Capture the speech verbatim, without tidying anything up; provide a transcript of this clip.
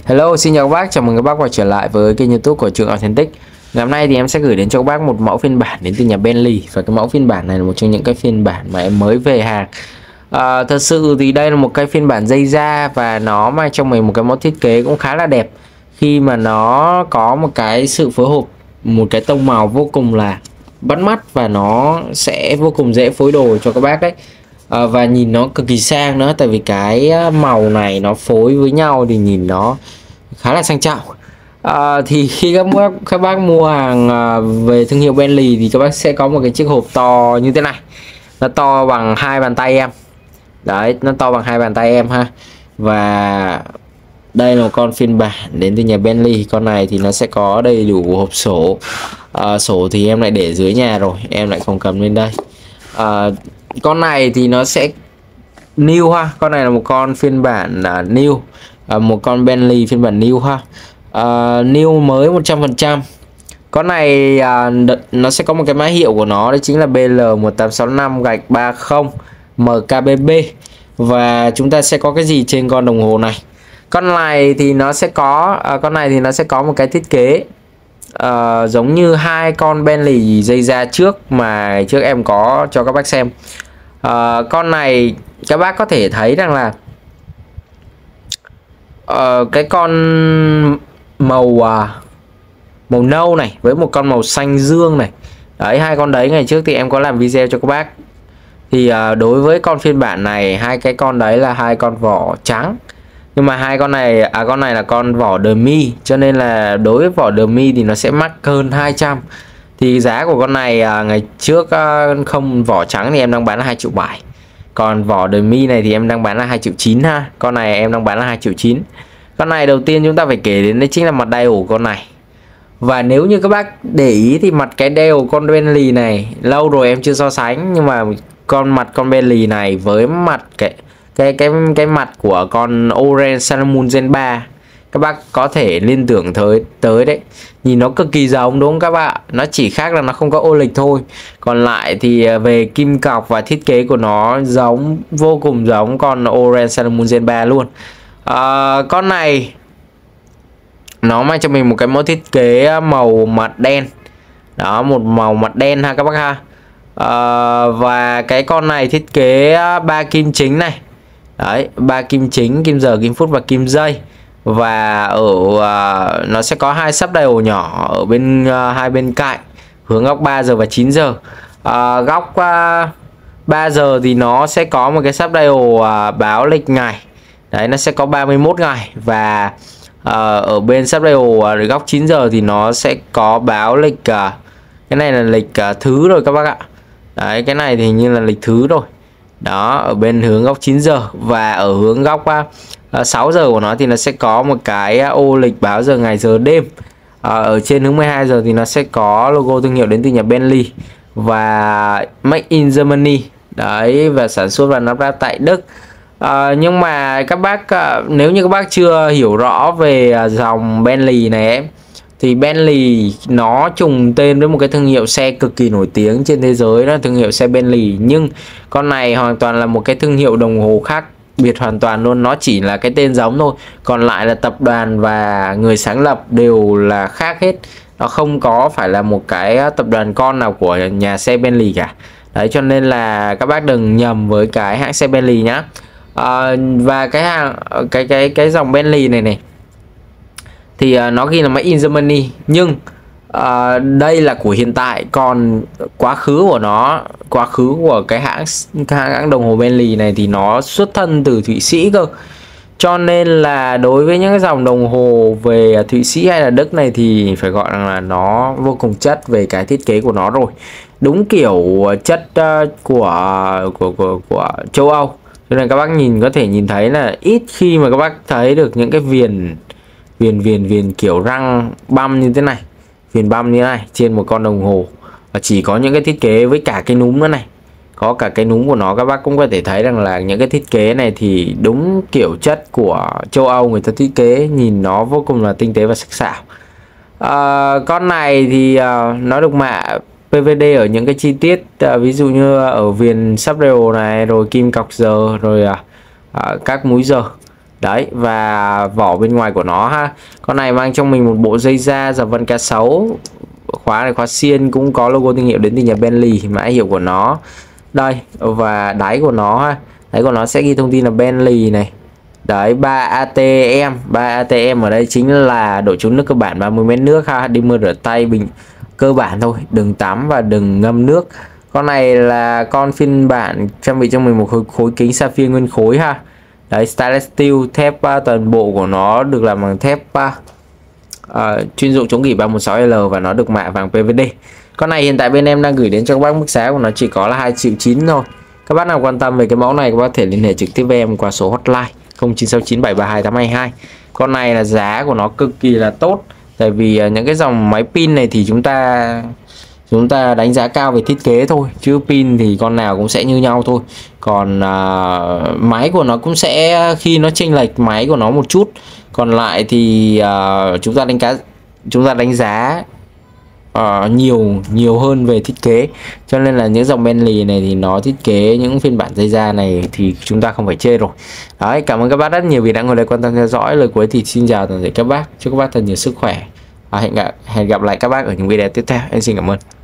Hello, xin chào các bác, chào mừng các bác quay trở lại với kênh YouTube của Trường Authentic. Ngày hôm nay thì em sẽ gửi đến cho các bác một mẫu phiên bản đến từ nhà Bentley. Và cái mẫu phiên bản này là một trong những cái phiên bản mà em mới về hàng. à, Thật sự thì đây là một cái phiên bản dây da và nó mang trong mình một cái mẫu thiết kế cũng khá là đẹp, khi mà nó có một cái sự phối hợp, một cái tông màu vô cùng là bắt mắt và nó sẽ vô cùng dễ phối đồ cho các bác đấy. À, và nhìn nó cực kỳ sang nữa, tại vì cái màu này nó phối với nhau thì nhìn nó khá là sang trọng. À, thì khi các bác các bác mua hàng à, về thương hiệu Bentley thì các bác sẽ có một cái chiếc hộp to như thế này, nó to bằng hai bàn tay em. Đấy, nó to bằng hai bàn tay em ha. Và đây là một con phiên bản đến từ nhà Bentley. Con này thì nó sẽ có đầy đủ hộp sổ. à, Sổ thì em lại để dưới nhà rồi, em lại không cầm lên đây. à, Con này thì nó sẽ new ha. Con này là một con phiên bản uh, new, uh, một con Bentley phiên bản new ha. uh, New mới một trăm phần trăm. Con này uh, nó sẽ có một cái mã hiệu của nó, đó chính là B L một tám sáu năm gạch ba mươi M K B B. Và chúng ta sẽ có cái gì trên con đồng hồ này? Con này thì nó sẽ có uh, con này thì nó sẽ có một cái thiết kế uh, giống như hai con Bentley dây da trước mà trước em có cho các bác xem. Uh, con này các bác có thể thấy rằng là uh, cái con màu uh, màu nâu này với một con màu xanh dương này. Đấy, hai con đấy ngày trước thì em có làm video cho các bác. Thì uh, đối với con phiên bản này, hai cái con đấy là hai con vỏ trắng, nhưng mà hai con này à con này là con vỏ demi, cho nên là đối với vỏ demi thì nó sẽ mắc hơn hai trăm. Thì giá của con này à, ngày trước à, không vỏ trắng thì em đang bán là hai triệu bảy. Còn vỏ demi này thì em đang bán là hai triệu chín ha. Con này em đang bán là hai triệu chín. Con này đầu tiên chúng ta phải kể đến đấy chính là mặt dial của con này. Và nếu như các bác để ý thì mặt cái dial con Bentley này lâu rồi em chưa so sánh, nhưng mà con mặt con Bentley này với mặt cái cái cái cái mặt của con Orange Sun Moon Gen ba, các bác có thể liên tưởng tới tới đấy. Nhìn nó cực kỳ giống đúng không các bạn? Nó chỉ khác là nó không có ô lịch thôi. Còn lại thì về kim cọc và thiết kế của nó giống, vô cùng giống con Orange Sun Moon Gen ba luôn. à, Con này nó mang cho mình một cái mẫu thiết kế màu mặt đen. Đó, một màu mặt đen ha các bác ha. à, Và cái con này thiết kế ba kim chính này. Đấy, ba kim chính, kim giờ, kim phút và kim giây. Và ở uh, nó sẽ có hai sub dial nhỏ ở bên uh, hai bên cạnh, hướng góc ba giờ và chín giờ. uh, Góc uh, ba giờ thì nó sẽ có một cái sub dial uh, báo lịch ngày. Đấy, nó sẽ có ba mươi mốt ngày. Và uh, ở bên sub dial uh, góc chín giờ thì nó sẽ có báo lịch uh, cái này là lịch uh, thứ rồi các bác ạ. Đấy, cái này thì hình như là lịch thứ rồi. Đó, ở bên hướng góc chín giờ. Và ở hướng góc uh, sáu giờ của nó thì nó sẽ có một cái ô lịch báo giờ ngày giờ đêm. à, Ở trên hướng mười hai giờ thì nó sẽ có logo thương hiệu đến từ nhà Bentley và Made in Germany. Đấy, và sản xuất và lắp ráp tại Đức. à, Nhưng mà các bác uh, nếu như các bác chưa hiểu rõ về uh, dòng Bentley này ấy, thì Bentley nó trùng tên với một cái thương hiệu xe cực kỳ nổi tiếng trên thế giới, đó là thương hiệu xe Bentley. Nhưng con này hoàn toàn là một cái thương hiệu đồng hồ khác biệt hoàn toàn luôn. Nó chỉ là cái tên giống thôi, còn lại là tập đoàn và người sáng lập đều là khác hết. Nó không có phải là một cái tập đoàn con nào của nhà xe Bentley cả. Đấy, cho nên là các bác đừng nhầm với cái hãng xe Bentley nhá. à, Và cái hàng cái cái cái dòng Bentley này này thì uh, nó ghi là Made in Germany, nhưng uh, đây là của hiện tại. Còn quá khứ của nó, quá khứ của cái hãng cái hãng đồng hồ Bentley này thì nó xuất thân từ Thụy Sĩ cơ. Cho nên là đối với những cái dòng đồng hồ về Thụy Sĩ hay là Đức này thì phải gọi là nó vô cùng chất về cái thiết kế của nó rồi. Đúng kiểu chất uh, của, của của của châu Âu. Cho nên các bác nhìn có thể nhìn thấy là ít khi mà các bác thấy được những cái viền viền viền viền kiểu răng băm như thế này, viền băm như thế này trên một con đồng hồ. Và chỉ có những cái thiết kế với cả cái núm nữa này, có cả cái núm của nó. Các bác cũng có thể thấy rằng là những cái thiết kế này thì đúng kiểu chất của châu Âu người ta thiết kế, nhìn nó vô cùng là tinh tế và sắc sảo. à, Con này thì uh, nó được mạ pê vê đê ở những cái chi tiết uh, ví dụ như ở viền sub dial này, rồi kim cọc giờ, rồi uh, uh, các múi giờ. Đấy, và vỏ bên ngoài của nó ha. Con này mang trong mình một bộ dây da dập vân K sáu. Khóa này khóa xiên, cũng có logo thương hiệu đến từ nhà Bentley, mã hiệu của nó. Đây, và đáy của nó ha. Đáy của nó sẽ ghi thông tin là Bentley này. Đấy, ba a tê em, ba a tê em ở đây chính là độ trốn nước cơ bản ba mươi mét nước ha, đi mưa rửa tay bình cơ bản thôi, đừng tắm và đừng ngâm nước. Con này là con phiên bản trang bị cho mình một khối, khối kính sapphire nguyên khối ha. Đấy, stainless steel, thép toàn bộ của nó được làm bằng thép uh, chuyên dụng chống gỉ ba một sáu L và nó được mạ vàng pê vê đê. Con này hiện tại bên em đang gửi đến cho các bác mức giá của nó chỉ có là hai triệu chín thôi. Các bác nào quan tâm về cái mẫu này các bác có thể liên hệ trực tiếp với em qua số hotline không chín sáu chín bảy ba hai tám hai hai. Con này là giá của nó cực kỳ là tốt, tại vì những cái dòng máy pin này thì chúng ta chúng ta đánh giá cao về thiết kế thôi, chứ pin thì con nào cũng sẽ như nhau thôi. Còn uh, máy của nó cũng sẽ khi nó chênh lệch máy của nó một chút, còn lại thì uh, chúng ta đánh giá chúng ta đánh giá uh, nhiều nhiều hơn về thiết kế. Cho nên là những dòng Bentley này thì nó thiết kế những phiên bản dây da này thì chúng ta không phải chê rồi. Đấy, cảm ơn các bác rất nhiều vì đã ngồi đây quan tâm theo dõi. Lời cuối thì xin chào toàn thể các bác, chúc các bác thật nhiều sức khỏe. À, hẹn gặp hẹn gặp lại các bác ở những video tiếp theo. Em xin cảm ơn.